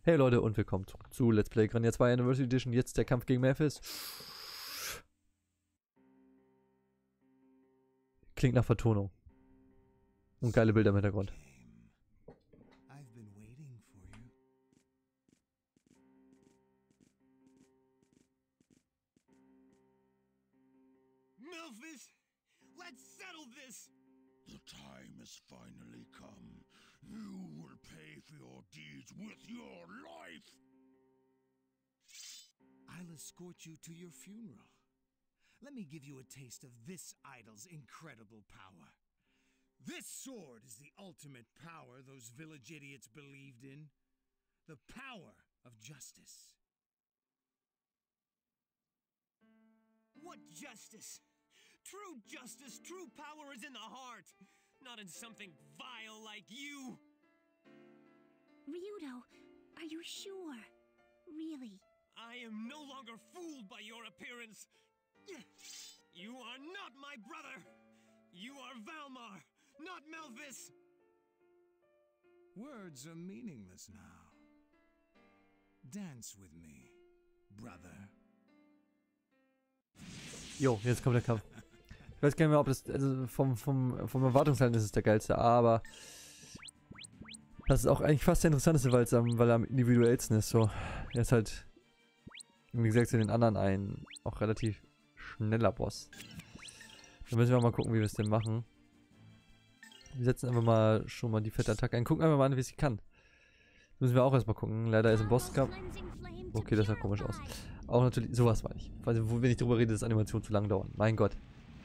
Hey Leute und willkommen zurück zu Let's Play Grandia 2 Anniversary Edition. Jetzt der Kampf gegen Memphis. Klingt nach Vertonung. Und geile Bilder im Hintergrund. Memphis, let's settle this. The time has finally come. You will pay for your deeds with your life. I'll escort you to your funeral. Let me give you a taste of this idol's incredible power. This sword is the ultimate power those village idiots believed in. The power of justice. What justice? True justice, true power is in the heart, not in something vile like you. Ryudo, are you sure? Really? I am no longer fooled by your appearance. You are not my brother. You are Valmar, not Melvis. Words are meaningless now. Dance with me, brother. Jo, jetzt kommt der Kampf. Ich weiß gar nicht mehr, ob das, also vom Erwartungshalten ist es der geilste, aber das ist auch eigentlich fast der interessanteste, weil er am individuellsten ist, so. Er ist halt, wie gesagt, zu den anderen ein auch relativ schneller Boss. Da müssen wir auch mal gucken, wie wir es denn machen. Wir setzen einfach mal schon mal die fette Attacke ein. Gucken einfach mal an, wie sie kann. Das müssen wir auch erstmal gucken. Leider ist ein Bosskampf. Okay, das sah komisch aus. Auch natürlich, sowas meine ich. Also, wenn ich drüber rede, dass Animationen zu lang dauern. Mein Gott.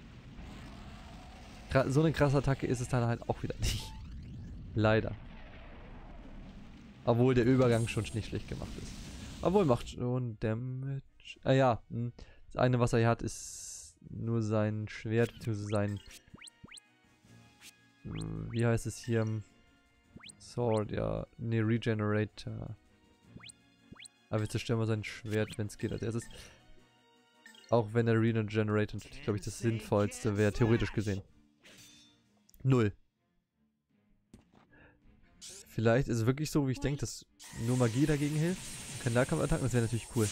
So eine krasse Attacke ist es dann halt auch wieder nicht. Leider. Obwohl der Übergang schon nicht schlecht gemacht ist. Obwohl, macht schon Damage. Ah ja, das eine, was er hier hat, ist nur sein Schwert, beziehungsweise sein... Wie heißt es hier? Sword, ja. Ne, Regenerator. Aber wir zerstören mal sein Schwert, wenn es geht, als erstes. Auch wenn der Regenerator natürlich, glaube ich, das Sinnvollste wäre, theoretisch gesehen. 0. Vielleicht ist es wirklich so, wie ich denke, dass nur Magie dagegen hilft. Und keine Nahkampfattacken, das wäre natürlich cool.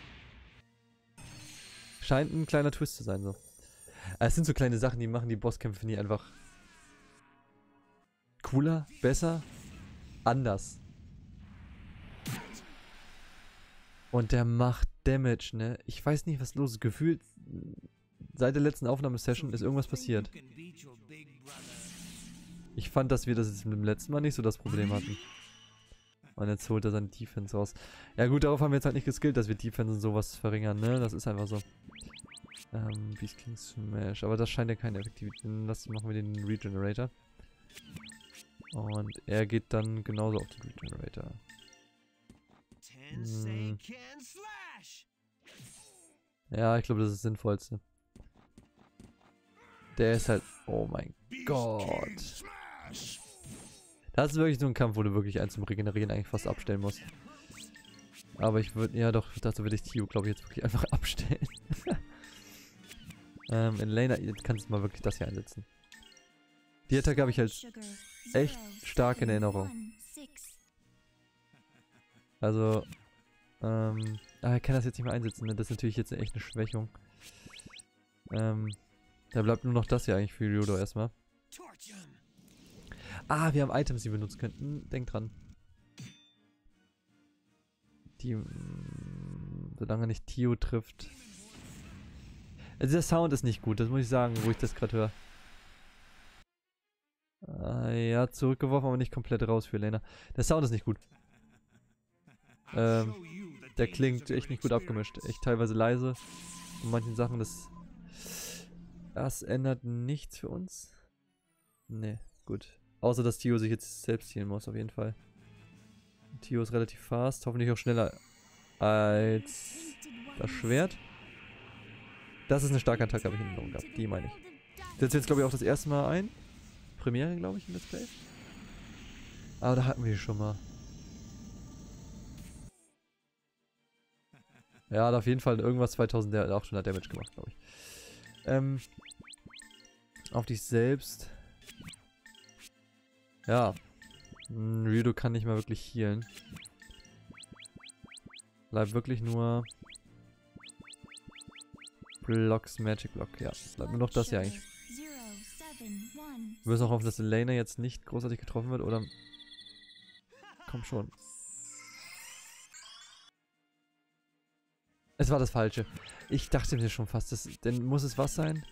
Scheint ein kleiner Twist zu sein, so. Aber es sind so kleine Sachen, die machen die Bosskämpfe, finde ich, einfach cooler, besser, anders. Und der macht Damage, ne? Ich weiß nicht, was los ist. Gefühlt, seit der letzten Aufnahmesession ist irgendwas passiert. Ich fand, dass wir das jetzt mit dem letzten Mal nicht so das Problem hatten. Und jetzt holt er seine Defense raus. Ja gut, darauf haben wir jetzt halt nicht geskillt, dass wir Defense und sowas verringern, ne? Das ist einfach so. Beast King Smash. Aber das scheint ja keine Effektivität. Machen wir den Regenerator. Und er geht dann genauso auf den Regenerator. Ja, ich glaube, das ist das Sinnvollste. Der ist halt... Oh mein Gott. Das ist wirklich so ein Kampf, wo du wirklich eins zum Regenerieren eigentlich fast abstellen musst. Aber ich würde... Ja doch, dazu würde ich Tio, glaube ich, jetzt wirklich einfach abstellen. In Lena, jetzt kannst du mal wirklich das hier einsetzen. Die Attacke habe ich halt echt stark in Erinnerung. Also... er kann das jetzt nicht mehr einsetzen, ne? Das ist natürlich jetzt echt eine Schwächung. Da bleibt nur noch das hier eigentlich für Ryudo erstmal. Ah, wir haben Items, die wir nutzen könnten. Denk dran. Die... solange nicht Tio trifft. Also der Sound ist nicht gut, das muss ich sagen, wo ich das gerade höre. Ja, zurückgeworfen, aber nicht komplett raus für Lena. Der Sound ist nicht gut. Der klingt echt nicht gut abgemischt. Echt teilweise leise. Und manchen Sachen, das ändert nichts für uns. Nee, gut. Außer, dass Tio sich jetzt selbst healen muss, auf jeden Fall. Tio ist relativ fast. Hoffentlich auch schneller als das Schwert. Das ist eine starke Attacke, habe ich in Erinnerung gehabt. Die meine ich. Setzt jetzt, glaube ich, auch das erste Mal ein. Premiere, glaube ich, im Let's Play. Aber da hatten wir die schon mal. Ja, hat auf jeden Fall irgendwas 2800 Damage gemacht, glaube ich. Auf dich selbst. Ja. Ryudo kann nicht mal wirklich healen. Bleibt wirklich nur Blocks, Magic Block. Ja, bleibt nur noch das hier eigentlich. Wir müssen auch hoffen, dass Elena jetzt nicht großartig getroffen wird, oder? Komm schon. Es war das Falsche. Ich dachte mir schon fast, denn muss es was sein?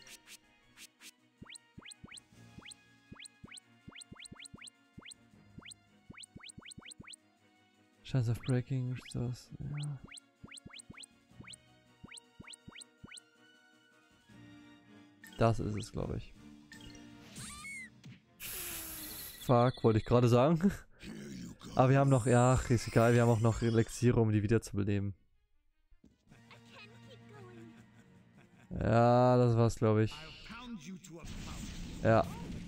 Chance of Breaking, das, ja. Das ist es, glaube ich. Fuck, wollte ich gerade sagen. Aber wir haben noch, ja, ist egal, wir haben auch noch Elixiere, um die wiederzubeleben. Ja, das war's, glaube ich. Ja.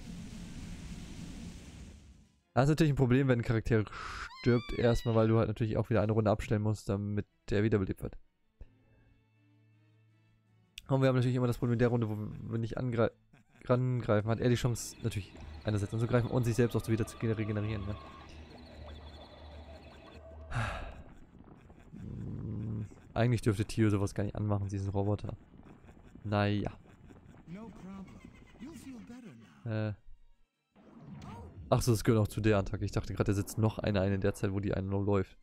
Das ist natürlich ein Problem, wenn ein Charakter stirbt, erstmal, weil du halt natürlich auch wieder eine Runde abstellen musst, damit der wiederbelebt wird. Und wir haben natürlich immer das Problem in der Runde, wo wir nicht angreifen, hat er die Chance, natürlich einerseits anzugreifen und sich selbst auch wieder zu regenerieren. Ne? Eigentlich dürfte Tio sowas gar nicht anmachen, sie ist ein Roboter. Naja. Achso, das gehört auch zu der Attacke. Ich dachte gerade, da sitzt noch einer ein in der Zeit, wo die eine noch läuft.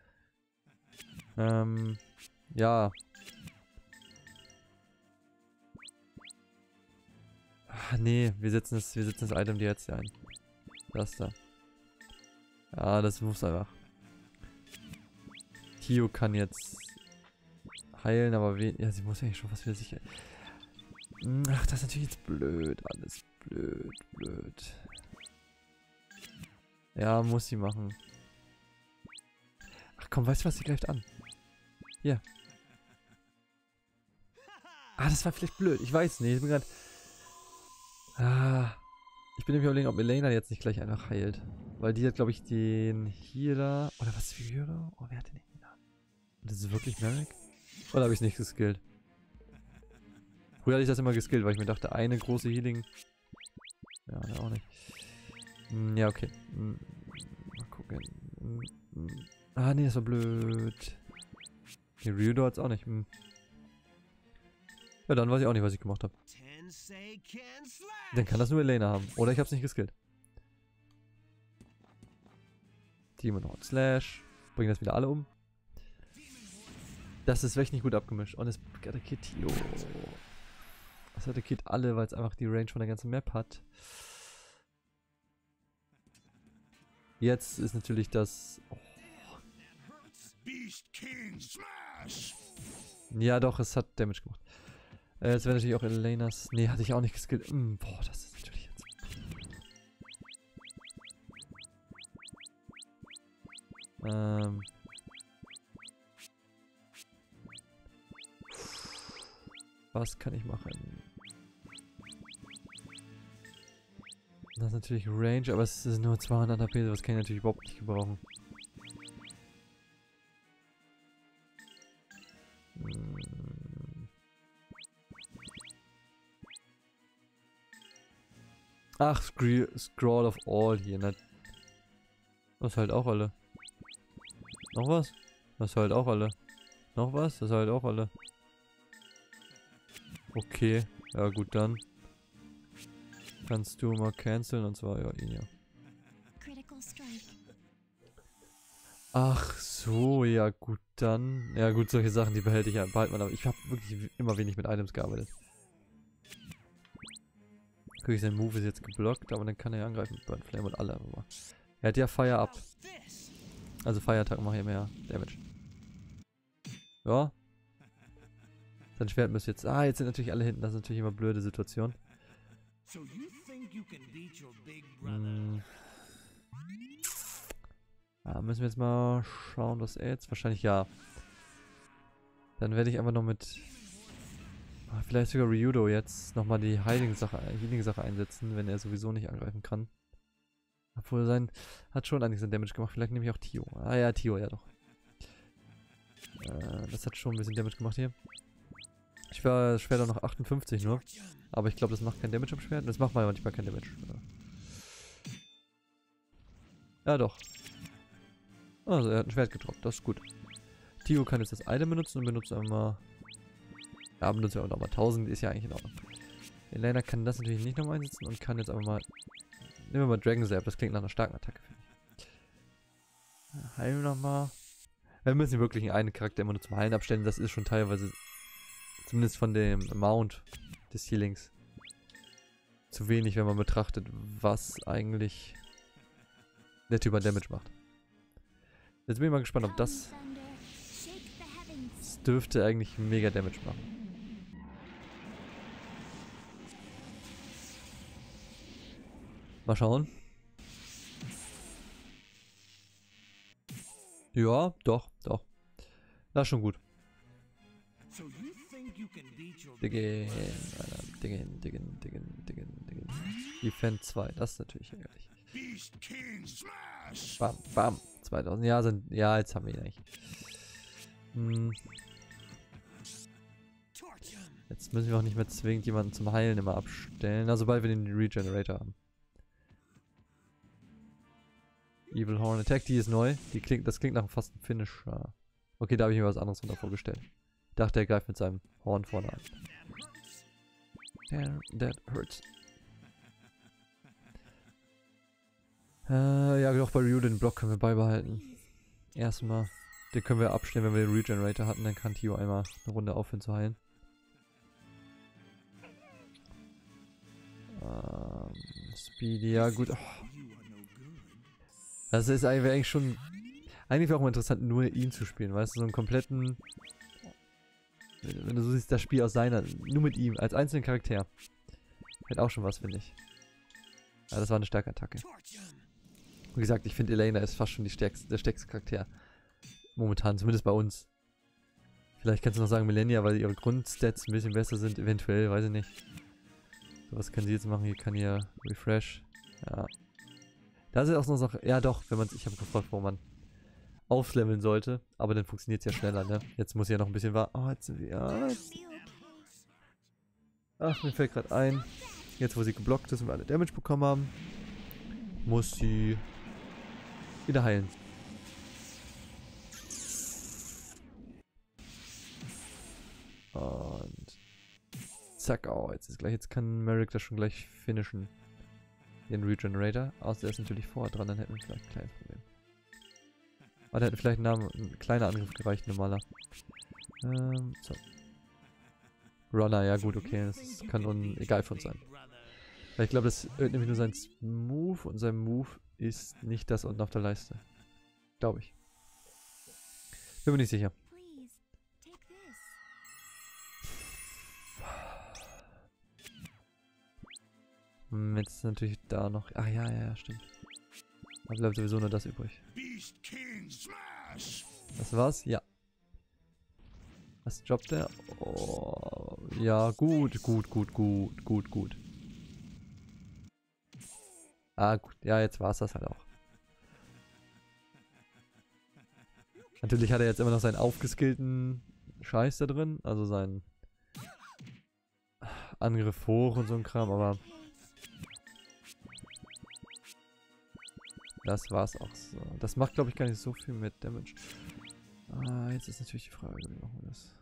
Ja. Ach, nee, wir setzen das Item dir jetzt hier ein. Das da. Ja, das muss einfach. Tio kann jetzt heilen, aber ja, sie muss eigentlich schon was für sich. Ach, das ist natürlich jetzt blöd. Alles blöd. Ja, muss sie machen. Ach komm, weißt du was? Sie greift an. Hier. Ah, das war vielleicht blöd. Ich weiß nicht. Ich bin gerade... ich bin nämlich überlegen, ob Elena jetzt nicht gleich einfach heilt. Weil die hat, glaube ich, den Healer... Oder was für Healer? Oh, wer hat den Healer? Das ist wirklich Merrick? Oder habe ich es nicht geskillt? Früher hatte ich das immer geskillt, weil ich mir dachte, eine große Healing... Ja, auch nicht. Ja, okay. Mal gucken. Ah, nee, das war blöd. Die Ryudo hat's auch nicht. Ja, dann weiß ich auch nicht, was ich gemacht habe. Dann kann das nur Elena haben. Oder ich hab's nicht geskillt. Demon Horde Slash. Bringen das wieder alle um. Das ist echt nicht gut abgemischt. Und es attackiert Tio. Das attackiert alle, weil es einfach die Range von der ganzen Map hat. Jetzt ist natürlich das... Oh. Ja doch, es hat Damage gemacht. Jetzt wäre natürlich auch Elenas... Nee, hatte ich auch nicht geskillt. Boah, das ist natürlich jetzt... Was kann ich machen? Das ist natürlich Range, aber es ist nur 200 HP, das kann ich natürlich überhaupt nicht gebrauchen. Ach, Scroll of All hier, ne? Das halt auch alle. Noch was? Das halt auch alle. Noch was? Das halt auch alle. Okay, ja gut, dann kannst du mal canceln, und zwar, ja, ihn ja. Ach so, ja gut, dann. Ja gut, solche Sachen, die behalten man, aber ich habe wirklich immer wenig mit Items gearbeitet. Natürlich, sein Move ist jetzt geblockt, aber dann kann er ja angreifen. Burn Flame und alle. Aber er hat ja Fire Up. Also Fire Attack macht ja mehr Damage. Ja. Sein Schwert müsste jetzt... Ah, jetzt sind natürlich alle hinten. Das ist natürlich immer eine blöde Situation. Ja, müssen wir jetzt mal schauen, was er jetzt... Wahrscheinlich ja. Dann werde ich einfach noch mit... Vielleicht sogar Ryudo jetzt nochmal die Healing-Sache einsetzen, wenn er sowieso nicht angreifen kann. Obwohl hat schon einiges an Damage gemacht. Vielleicht nehme ich auch Tio. Ah ja, Tio, ja doch. Das hat schon ein bisschen Damage gemacht hier. Ich war Schwert auch noch 58 nur. Aber ich glaube, das macht kein Damage am Schwert. Das macht mal manchmal kein Damage. Ja, doch. Also, er hat ein Schwert gedroppt. Das ist gut. Tio kann jetzt das eine benutzen und benutzt einmal... Ja, benutzt ja auch nochmal 1000, ist ja eigentlich in Ordnung. Elena kann das natürlich nicht nochmal einsetzen und kann jetzt aber mal... Nehmen wir mal Dragon Zap, das klingt nach einer starken Attacke. Heilen wir nochmal. Wir müssen wirklich einen Charakter immer nur zum Heilen abstellen, das ist schon teilweise... Zumindest von dem Amount des Healings. Zu wenig, wenn man betrachtet, was eigentlich der Typ an Damage macht. Jetzt bin ich mal gespannt, ob das... Das dürfte eigentlich mega Damage machen. Mal schauen. Ja, doch. Das ist schon gut. Diggen. Defend 2, das ist natürlich ärgerlich. Bam, bam. 2000. Ja, jetzt haben wir ihn eigentlich. Jetzt müssen wir auch nicht mehr zwingend jemanden zum Heilen immer abstellen. Also sobald wir den Regenerator haben. Evil Horn Attack, die ist neu. Das klingt nach einem fasten Finisher. Okay, da habe ich mir was anderes runter vorgestellt. Ich dachte, er greift mit seinem Horn vorne an. That hurts. Ja, auch bei Ryu den Block können wir beibehalten. Erstmal. Den können wir abstellen, wenn wir den Regenerator hatten. Dann kann Tio einmal eine Runde aufhören zu heilen. Speedy, ja gut. Oh. Das ist eigentlich schon... Eigentlich wäre auch mal interessant, nur ihn zu spielen, weißt du? So einen kompletten... Wenn du so siehst, das Spiel aus seiner... Nur mit ihm, als einzelnen Charakter. Hätte auch schon was, finde ich. Ja, das war eine starke Attacke. Wie gesagt, ich finde Elena ist fast schon der stärkste Charakter. Momentan, zumindest bei uns. Vielleicht kannst du noch sagen Millennia, weil ihre Grundstats ein bisschen besser sind, eventuell, weiß ich nicht. So, was kann sie jetzt machen? Hier kann ihr Refresh. Ja. Das ist auch so eine Sache. Ja doch, wenn man ich habe gefragt, wo man aufleveln sollte, aber dann funktioniert es ja schneller, ne? Jetzt muss ich ja noch ein bisschen warten. Oh, jetzt sind wir. Ja, ach, mir fällt gerade ein. Jetzt, wo sie geblockt ist und wir alle Damage bekommen haben, muss sie wieder heilen. Und zack, oh, jetzt kann Merrick das schon gleich finishen. Den Regenerator. Außer er ist natürlich vorher dran, dann hätten wir vielleicht ein kleines Problem. Aber da hätte vielleicht ein kleiner Angriff gereicht, normaler. So. Runner, ja gut, okay, das kann egal für uns sein. Weil ich glaube, das ist nämlich nur sein Move und sein Move ist nicht das unten auf der Leiste. Glaube ich. Bin mir nicht sicher. Jetzt ist natürlich da noch... Ach ja, stimmt. Da bleibt sowieso nur das übrig. Das war's? Ja. Was droppt der? Oh, ja, gut. Ah, gut. Ja, jetzt war's das halt auch. Natürlich hat er jetzt immer noch seinen aufgeskillten Scheiß da drin. Also seinen Angriff hoch und so ein Kram, aber... Das war's auch so. Das macht, glaube ich, gar nicht so viel mit Damage. Ah, jetzt ist natürlich die Frage, wie machen wir das?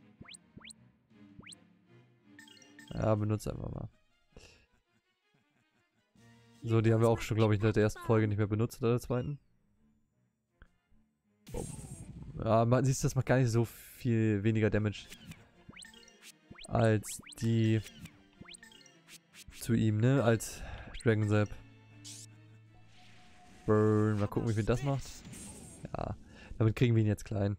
Ja, benutze einfach mal. So, die haben wir auch schon, glaube ich, in der ersten Folge nicht mehr benutzt, oder der zweiten. Ja, man sieht, das macht gar nicht so viel weniger Damage als die zu ihm, ne? Als Dragon Zap. Burn. Mal gucken, wie viel das macht. Ja, damit kriegen wir ihn jetzt klein.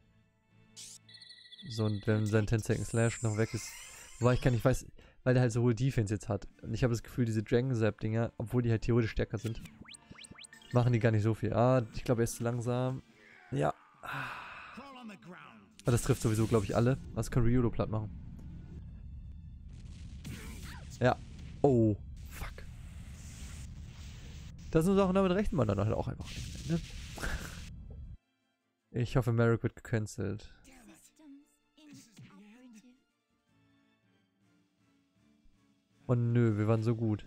So, und wenn sein 10 Second Slash noch weg ist. Wobei ich gar nicht weiß, weil der halt so hohe Defense jetzt hat. Und ich habe das Gefühl, diese Dragon Zap Dinger, obwohl die halt theoretisch stärker sind, machen die gar nicht so viel. Ah, ich glaube, er ist zu langsam. Ja. Aber das trifft sowieso, glaube ich, alle. Was kann Ryudo platt machen? Ja. Oh. Fuck. Das sind Sachen, damit rechnet man dann halt auch einfach nicht mehr, ne? Ich hoffe, Merrick wird gecancelt. Oh nö, wir waren so gut.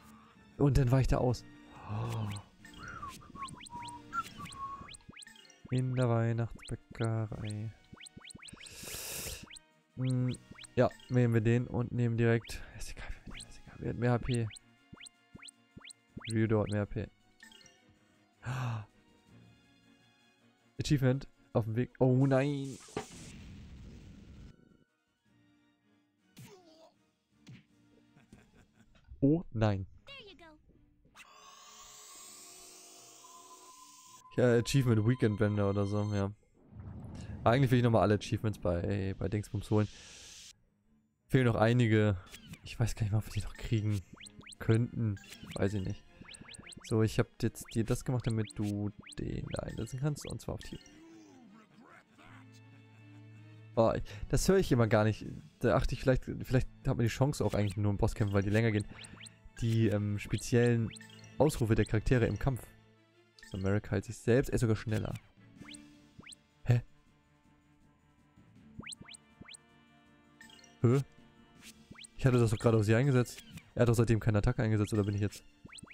Und dann weicht er aus. Oh. In der Weihnachtsbäckerei. Ja, nehmen wir den und nehmen direkt. Ist egal, ist egal. Wer hat mehr HP? Ryudo hat mehr HP. Achievement auf dem Weg. Oh nein! Oh nein. There you go. Ja, Achievement Weekend Bender oder so, ja. Eigentlich will ich nochmal alle Achievements bei Dingsbums holen. Fehlen noch einige. Ich weiß gar nicht mal, ob wir die noch kriegen könnten. Weiß ich nicht. So, ich habe jetzt dir das gemacht, damit du den da einsetzen kannst. Und zwar auf Team. Oh, das höre ich immer gar nicht. Da achte ich vielleicht hat man die Chance auch eigentlich nur im Bosskämpfen, weil die länger gehen. Die speziellen Ausrufe der Charaktere im Kampf. So, Merrick heilt sich selbst, er ist sogar schneller. Hä? Hä? Ich hatte das doch gerade auf sie eingesetzt. Er hat doch seitdem keine Attacke eingesetzt, oder bin ich jetzt?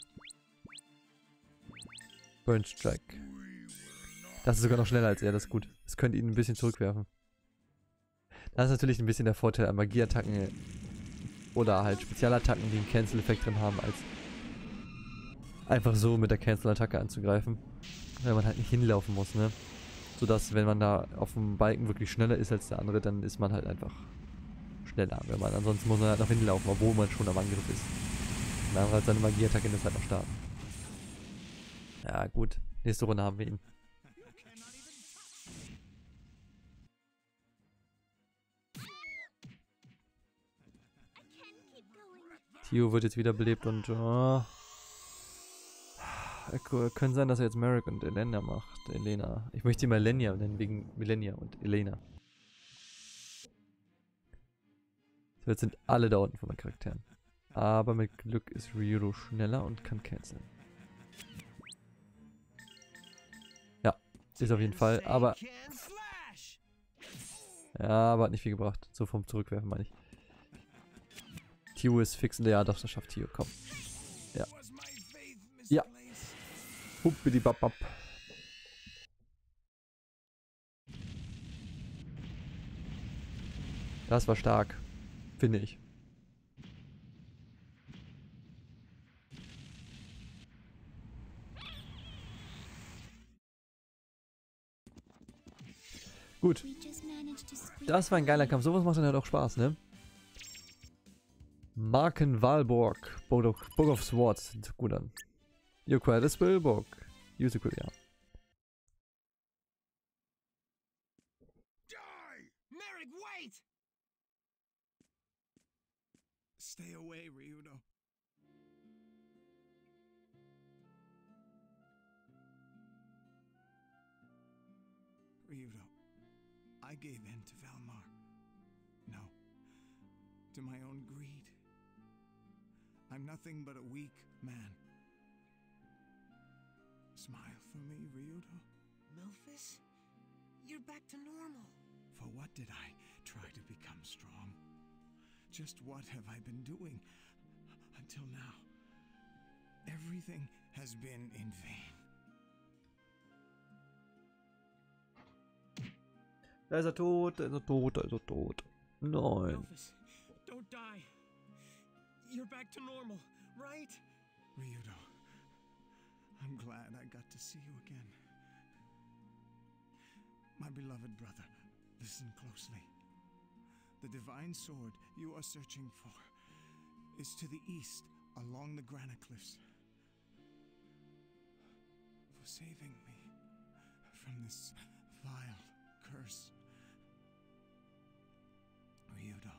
Burn Strike. Das ist sogar noch schneller als er, das ist gut. Das könnte ihn ein bisschen zurückwerfen. Das ist natürlich ein bisschen der Vorteil an Magieattacken oder halt Spezialattacken, die einen Cancel-Effekt drin haben, als einfach so mit der Cancel-Attacke anzugreifen. Weil man halt nicht hinlaufen muss, ne? Sodass, wenn man da auf dem Balken wirklich schneller ist als der andere, dann ist man halt einfach schneller. Wenn man, ansonsten muss man halt noch hinlaufen, obwohl man schon am Angriff ist. Und der andere hat seine Magieattacke in der Zeit noch starten. Ja, gut. Nächste Runde haben wir ihn. Tio wird jetzt wieder belebt und können sein, dass er jetzt Merrick und Elena macht. Elena. Ich möchte ihn mal Lenya nennen, wegen Millennia und Elena. So, jetzt sind alle da unten von meinen Charakteren. Aber mit Glück ist Ryudo schneller und kann canceln. Ja, ist auf jeden Fall, aber... Ja, aber hat nicht viel gebracht. So vom Zurückwerfen meine ich. Tio ist fix in der... Ja, doch, das schafft Tio. Komm. Ja. Ja. Huppidi-bap-bap. Das war stark. Finde ich. Gut. Das war ein geiler Kampf. Sowas macht dann halt auch Spaß, ne? Marken Valborg. Book of Swords. Sieht gut an. You acquired a spellbook. Use it, ja. Die! Merrick, wait! Stay away, Ryudo. Ryudo, I gave in to Valmar. No, to my own greed. I'm nothing but a weak man. Smile for me, Ryudo. Melphis? You're back to normal. For what did I try to become strong? Just what have I been doing until now? Everything has been in vain. Da ist er tot, da ist er tot, da ist er tot. Nein. Melphis, don't die. You're back to normal, right? Ryudo, I'm glad I got to see you again. My beloved brother, listen closely. The divine sword you are searching for is to the east along the granite cliffs. For saving me from this vile curse, Ryudo.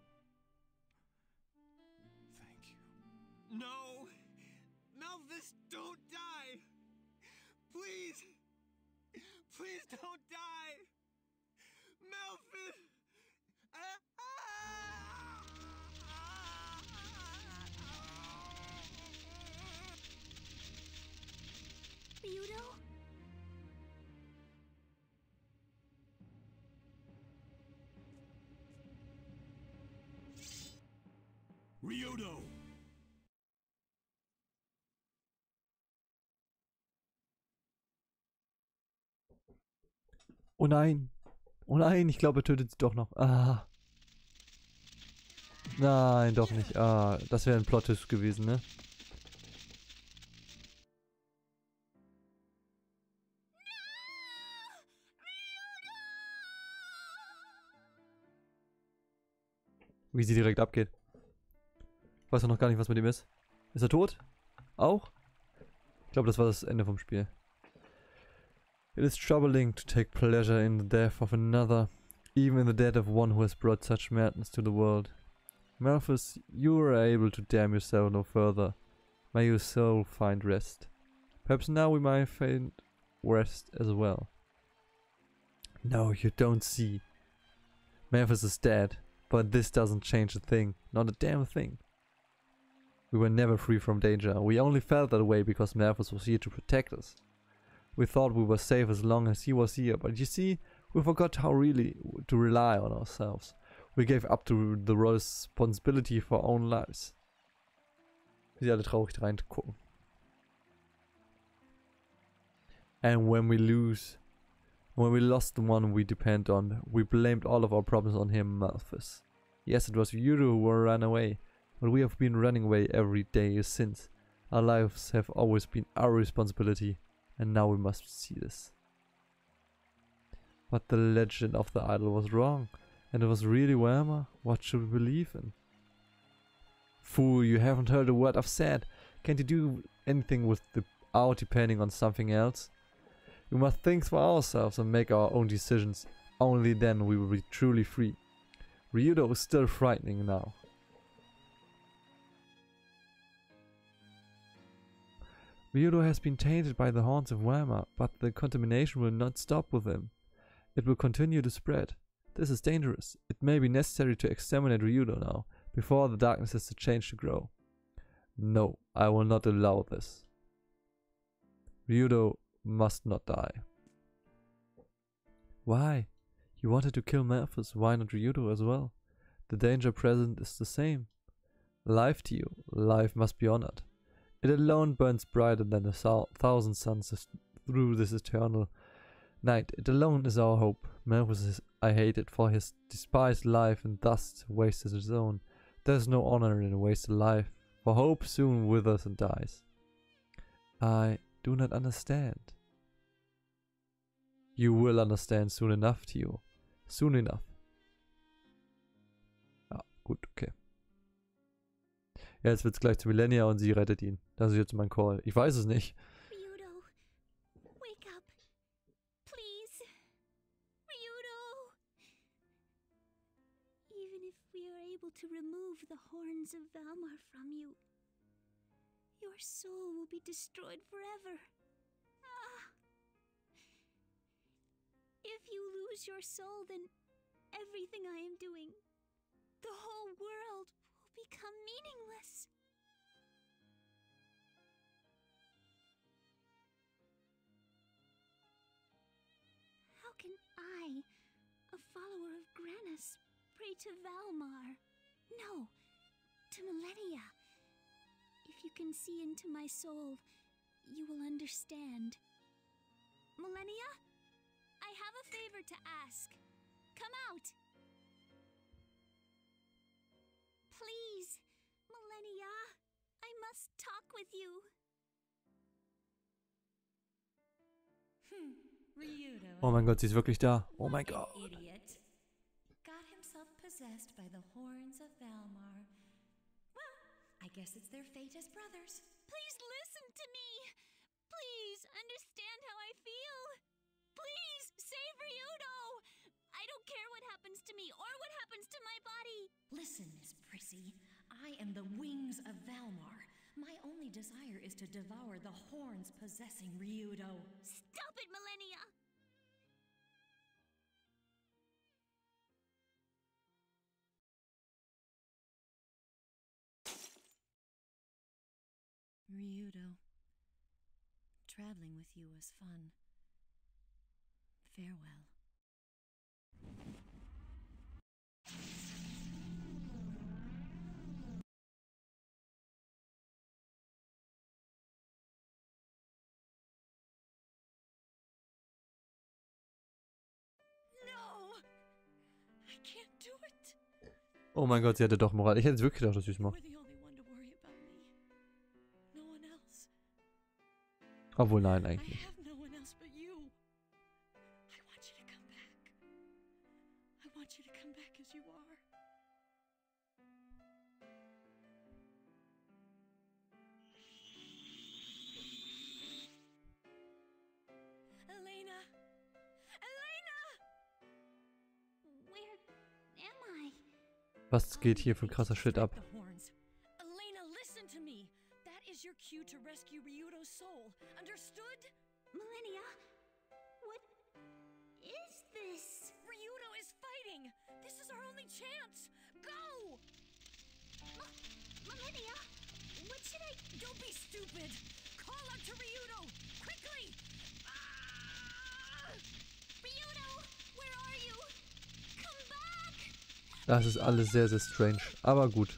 Thank you. No! Melphis, don't die! Please! Please don't die! Melphis! Ryudo? Ryudo! Oh nein. Oh nein, ich glaube, er tötet sie doch noch. Ah. Nein, doch nicht. Ah, das wäre ein Plot-Twist gewesen, ne? Wie sie direkt abgeht. Ich weiß auch noch gar nicht, was mit ihm ist. Ist er tot? Auch? Ich glaube, das war das Ende vom Spiel. It is troubling to take pleasure in the death of another, even in the death of one who has brought such madness to the world. Malthus, you are able to damn yourself no further. May your soul find rest. Perhaps now we might find rest as well. No, you don't see. Malthus is dead, but this doesn't change a thing. Not a damn thing. We were never free from danger. We only felt that way because Malthus was here to protect us. We thought we were safe as long as he was here, but you see, we forgot how really to rely on ourselves. We gave up to the responsibility for our own lives. Wie sie alle traurig reingucken. And when we lost the one we depend on, we blamed all of our problems on him, Malthus. Yes, it was you who ran away, but we have been running away every day since. Our lives have always been our responsibility, and now we must see this. But the legend of the idol was wrong, and it was really Whammer. What should we believe in? Fool, you haven't heard a word I've said. Can't you do anything without depending on something else? We must think for ourselves and make our own decisions. Only then we will be truly free. Ryudo is still frightening now. Ryudo has been tainted by the haunts of Whammer, but the contamination will not stop with him. It will continue to spread. This is dangerous. It may be necessary to exterminate Ryudo now, before the darkness has the change to grow. No, I will not allow this. Ryudo must not die. Why? You wanted to kill Malthus, why not Ryudo as well? The danger present is the same. Life to you, life must be honored. It alone burns brighter than 1,000 suns through this eternal night. It alone is our hope. Malthus I hated for his despised life and thus wasted his own. There is no honor in a wasted life, for hope soon withers and dies. I do not understand. You will understand soon enough, Theo. Soon enough. Ja, gut, okay. Ja, jetzt wird's gleich zu Millennia und sie rettet ihn. Das ist jetzt mein Call. Ich weiß es nicht. Ryudo, wake up. Please. Ryudo. Even if we are able to remove the horns of Valmar from you, your soul will be destroyed forever. Ah. If you lose your soul, then everything I am doing, the whole world, will become meaningless. How can I, a follower of Granis, pray to Valmar? No, to Millennia. If you can see into my soul, you will understand. Millennia? I have a favor to ask. Come out! Please, Millennia, I must talk with you. Ryudo, Oh mein Gott, sie ist wirklich da. Oh mein an Gott. idiot, got himself possessed by the horns of Valmar. Well, I guess it's their fate as brothers. Please listen to me. Please understand how I feel. Please save Ryudo. I don't care what happens to me or what happens to my body. Listen, Miss Prissy, I am the wings of Valmar. My only desire is to devour the horns possessing Ryudo. Stop it, Millennia. Ryudo, traveling with you was fun. Farewell. can't do it. Oh mein Gott, sie hatte doch Moral. Ich hätte es wirklich gedacht, dass sie es macht. You're the only one to worry about me. No one else. Obwohl, nein, I eigentlich nicht. have no one else but you. I want you to come back. I want you to come back as you are. Elena! Elena! Where am I? Was geht hier für krasser Shit ab? The horns. Elena, listen to me. That is your cue to rescue Ryudo's soul. Understood? Millennia? What is this? Ryudo is fighting. This is our only chance. Go! Millennia? What should I... Don't be stupid. Call out to Ryudo. Quickly! Ah! Ryudo, where are you? Come back! Das ist alles sehr, sehr strange. Aber gut.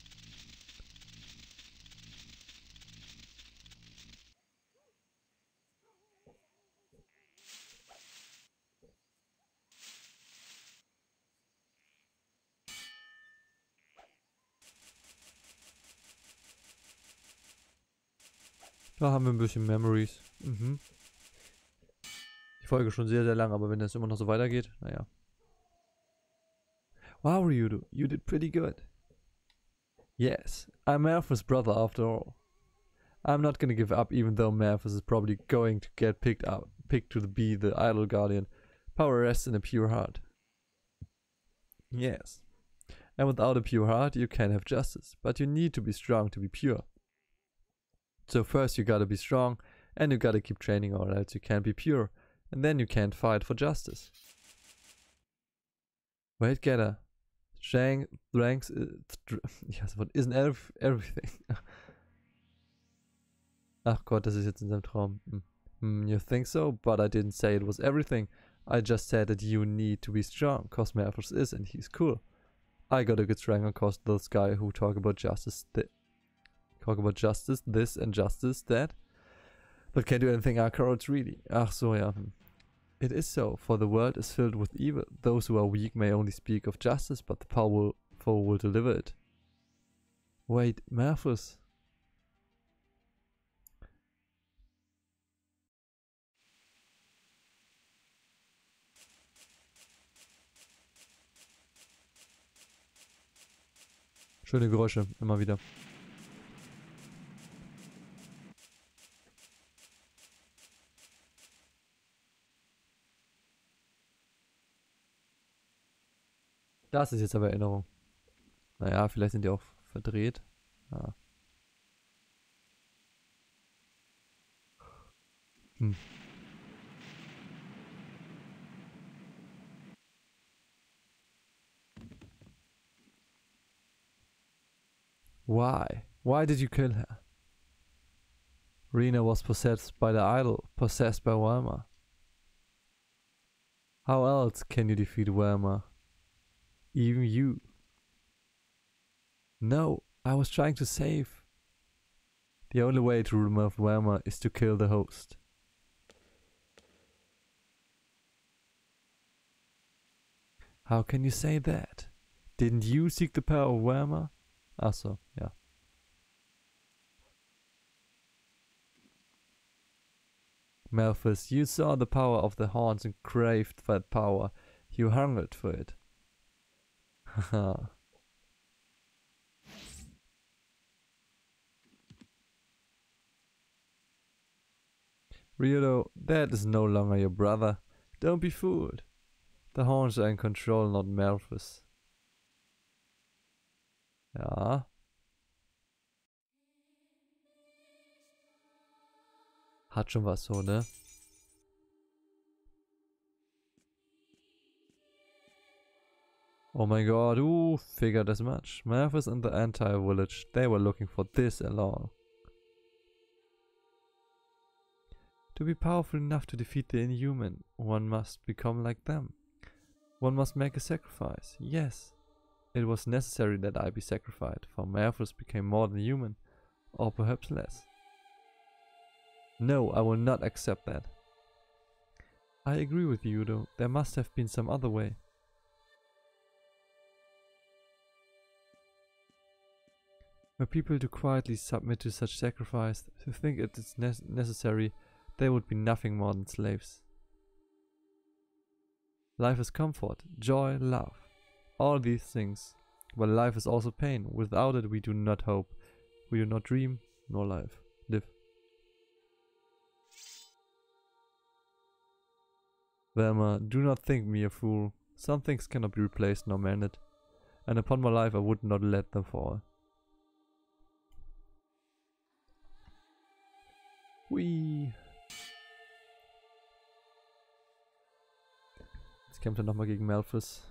Da haben wir ein bisschen Memories. Mhm. Die Folge ist schon sehr, sehr lang, aber wenn das immer noch so weitergeht, naja. Wow, Ryudo, you did pretty good. Yes, I'm Malphus' brother after all. I'm not gonna give up even though Malphus is probably going to get picked to be the idol guardian. Power rests in a pure heart. Yes. And without a pure heart you can't have justice, but you need to be strong to be pure. So first you gotta be strong, and you gotta keep training or else you can't be pure, and then you can't fight for justice. Wait, Getter. Strength isn't everything. Ach Gott, das ist jetzt in seinem Traum. You think so? But I didn't say it was everything. I just said that you need to be strong, cause Malphus is and he's cool. I gotta get stronger cause those guys who talk about justice this and justice that, but can't do anything are cowards really. Ach so, ja. It is so, for the world is filled with evil. Those who are weak may only speak of justice, but the powerful will deliver it. Wait, Malphus. Schöne Geräusche, immer wieder. Das ist jetzt aber Erinnerung. Naja, vielleicht sind die auch verdreht. Ja. Why? Why did you kill her? Rena was possessed by the idol, possessed by Welma. How else can you defeat Welma? Even you. No, I was trying to save. The only way to remove Welma is to kill the host. How can you say that? Didn't you seek the power of Welma? Ach so, ja. Malphus, you saw the power of the horns and craved that power. You hungered for it. Haha. Ryudo, that is no longer your brother. Don't be fooled. The horns are in control, not Malphus. Ja. Hat schon was so, ne? Oh my god, ooh, figured as much. Malphus and the entire village, they were looking for this along. To be powerful enough to defeat the inhuman, one must become like them. One must make a sacrifice, yes. It was necessary that I be sacrificed, for Malphus became more than human, or perhaps less. No, I will not accept that. I agree with you, though. There must have been some other way. Were people to quietly submit to such sacrifice, to think it is necessary, they would be nothing more than slaves. Life is comfort, joy, love. All these things. But life is also pain. Without it we do not hope. We do not dream, nor live. Velma, do not think me a fool. Some things cannot be replaced nor mended. And upon my life I would not let them fall. Hui. Jetzt kämpft er nochmal gegen Malphus.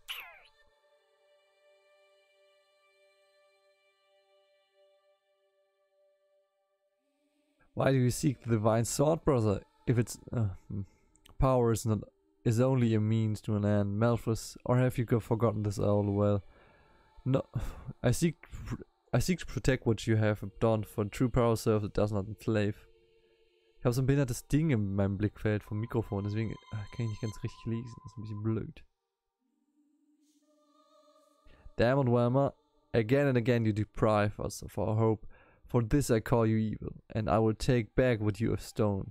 Why do you seek the divine sword, brother? If its power is only a means to an end, Malphus, or have you forgotten this all well? No, I seek to protect what you have done, for true power serves, it does not enslave. Ich habe so ein behindertes Ding in meinem Blickfeld vom Mikrofon, deswegen kann ich nicht ganz richtig lesen. Das ist ein bisschen blöd. Damn it, Velma. Again and again you deprive us of our hope. For this I call you evil, and I will take back what you have stolen.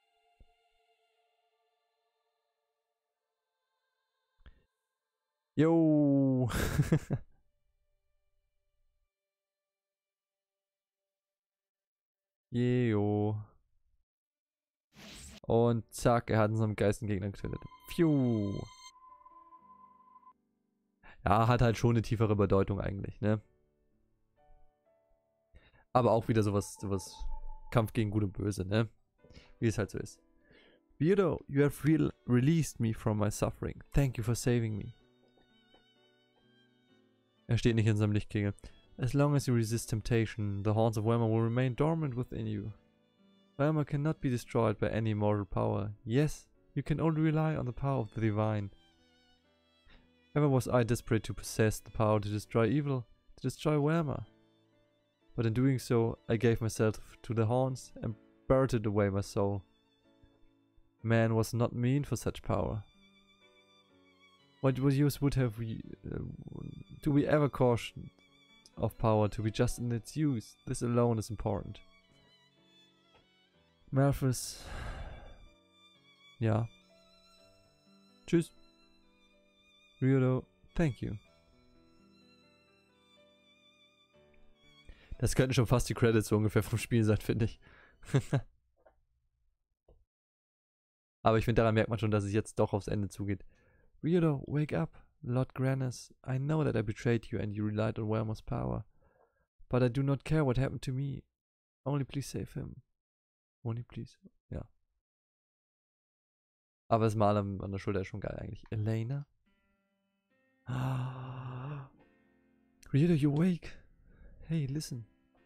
Yo! Yo. Und zack, er hat unseren Geistengegner getötet. Pfiuh. Ja, hat halt schon eine tiefere Bedeutung eigentlich, ne? Aber auch wieder sowas Kampf gegen Gut und Böse, ne? Wie es halt so ist. Beardo, you have released me from my suffering. Thank you for saving me. Er steht nicht in seinem Lichtkegel. As long as you resist temptation, the horns of Velma will remain dormant within you. Velma cannot be destroyed by any mortal power. Yes, you can only rely on the power of the divine. Ever was I desperate to possess the power to destroy evil, to destroy Velma. But in doing so, I gave myself to the horns and spirited away my soul. Man was not mean for such power. What use would have we do we ever caution of power to be just in its use? This alone is important. Malphus. Ja. Tschüss. Ryodo, thank you. Das könnten schon fast die Credits so ungefähr vom Spiel sein, finde ich. Aber ich finde, daran merkt man schon, dass es jetzt doch aufs Ende zugeht. Ryodo, wake up. Lord Grannis, I know that I betrayed you and you relied on Velma's power. But I do not care what happened to me. Only please save him. Only please. Ja. Aber das Mal an der Schulter ist schon geil eigentlich. Elena? Ryodo, you wake. Hey, listen.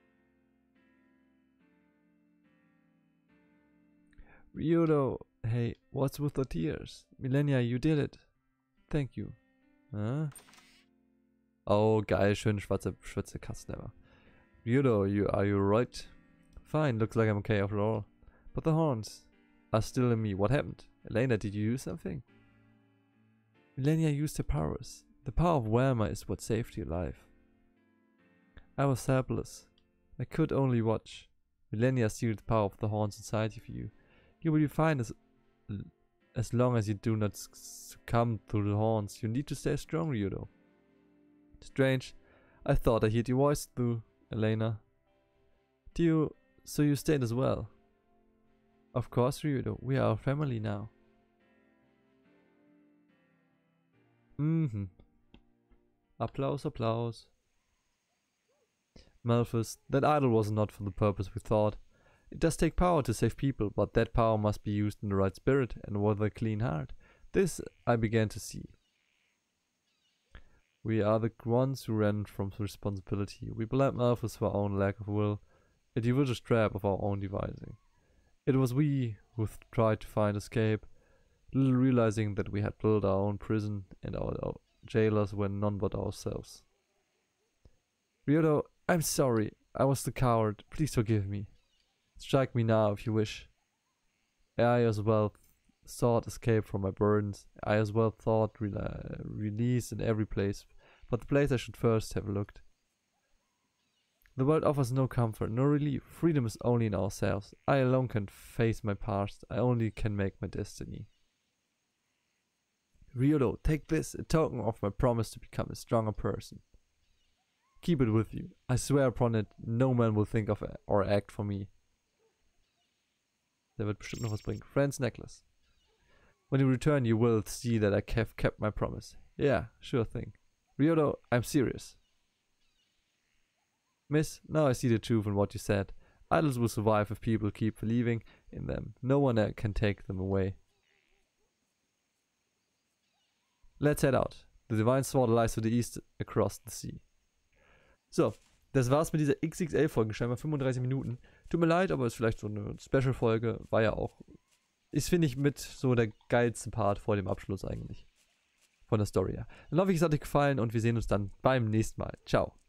Ryodo, hey, what's with the tears? Millennia, you did it. Thank you. Huh? Oh, geil, schön schwarze Kasten. Ryodo, are you right? Fine, looks like I'm okay after all. But the horns are still in me. What happened? Elena, did you do something? Millennia used her powers. The power of Velma is what saved your life. I was helpless. I could only watch. Millennia sealed the power of the horns inside of you. You will be fine as long as you do not succumb to the horns. You need to stay strong, Ryodo. Strange. I thought I heard your voice through, Elena. So you stayed as well? Of course, Ryodo. We are a family now. Applaus, applaus. Malphus, that idol was not for the purpose we thought. It does take power to save people, but that power must be used in the right spirit and with a clean heart. This I began to see. We are the ones who ran from responsibility. We blamed Malphus for our own lack of will, a delicious trap of our own devising. It was we who tried to find escape, little realizing that we had built our own prison and our jailers were none but ourselves. Ryodo, I'm sorry. I was the coward. Please forgive me. Strike me now if you wish. I as well sought escape from my burdens. I as well thought release in every place. But the place I should first have looked. The world offers no comfort, no relief. Freedom is only in ourselves. I alone can face my past. I only can make my destiny. Ryodo, take this, a token of my promise to become a stronger person. Keep it with you. I swear upon it, no man will think of or act for me. Der wird bestimmt noch was bringen. Friend's necklace. When you return, you will see that I have kept my promise. Yeah, sure thing. Ryodo, I'm serious. Miss, now I see the truth in what you said. Idols will survive if people keep believing in them. No one can take them away. Let's head out. The Divine Sword lies to the east across the sea. So, das war's mit dieser XXL-Folge, scheinbar 35 Minuten. Tut mir leid, aber ist vielleicht so eine Special-Folge. War ja auch, ist finde ich mit so der geilste Part vor dem Abschluss eigentlich. Von der Story her. Dann hoffe ich, es hat euch gefallen und wir sehen uns dann beim nächsten Mal. Ciao.